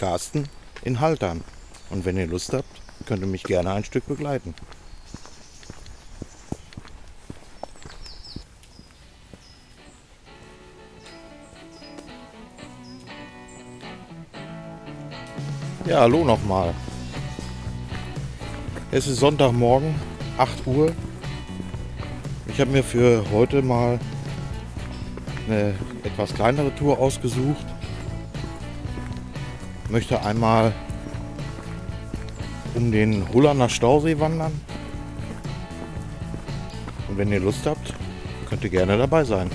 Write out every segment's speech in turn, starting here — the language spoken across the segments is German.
Carsten in Haltern. Und wenn ihr Lust habt, könnt ihr mich gerne ein Stück begleiten. Ja, hallo nochmal. Es ist Sonntagmorgen, 8 Uhr. Ich habe mir für heute mal eine etwas kleinere Tour ausgesucht. Ich möchte einmal um den Hullaner Stausee wandern. Und wenn ihr Lust habt, könnt ihr gerne dabei sein.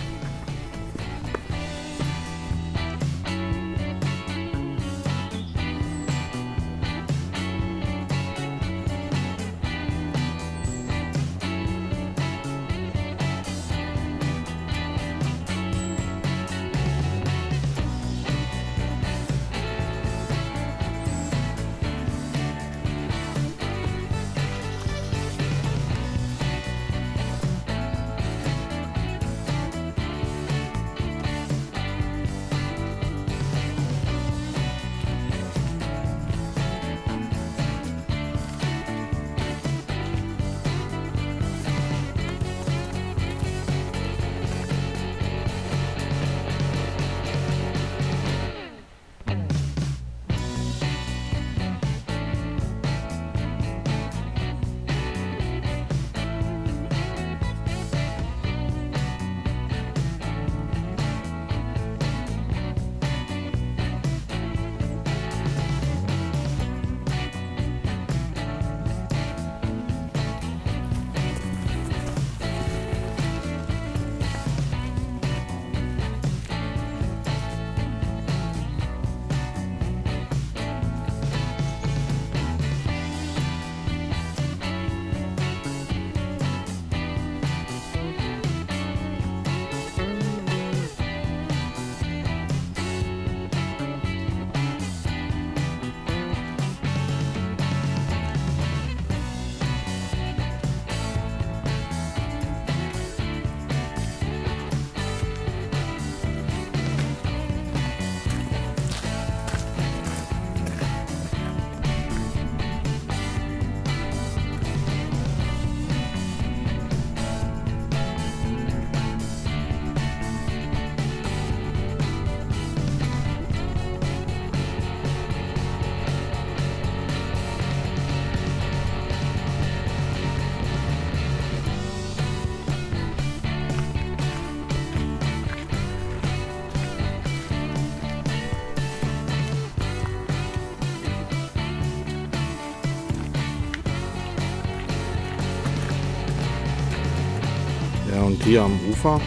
Ja, und hier am Ufer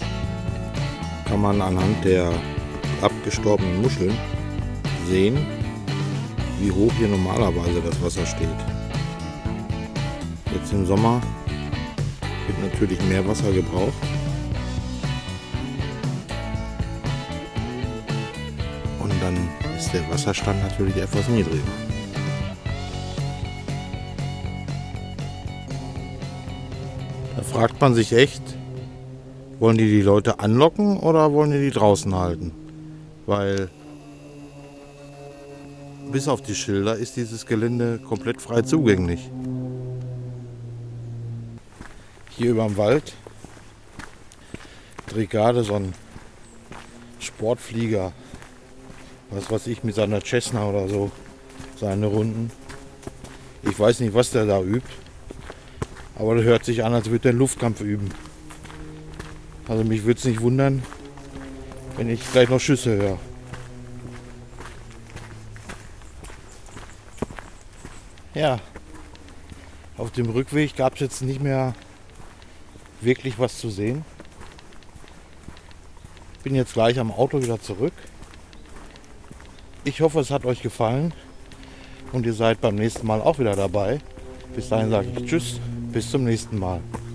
kann man anhand der abgestorbenen Muscheln sehen, wie hoch hier normalerweise das Wasser steht. Jetzt im Sommer wird natürlich mehr Wasser gebraucht. Und dann ist der Wasserstand natürlich etwas niedriger. Da fragt man sich echt, wollen die Leute anlocken oder wollen die draußen halten? Weil bis auf die Schilder ist dieses Gelände komplett frei zugänglich. Hier über dem Wald dreht gerade so ein Sportflieger, was weiß ich, mit seiner Cessna oder so, seine Runden. Ich weiß nicht, was der da übt. Aber das hört sich an, als würde er einen Luftkampf üben. Also mich würde es nicht wundern, wenn ich gleich noch Schüsse höre. Ja, auf dem Rückweg gab es jetzt nicht mehr wirklich was zu sehen. Ich bin jetzt gleich am Auto wieder zurück. Ich hoffe, es hat euch gefallen und ihr seid beim nächsten Mal auch wieder dabei. Bis dahin sage ich Tschüss, bis zum nächsten Mal.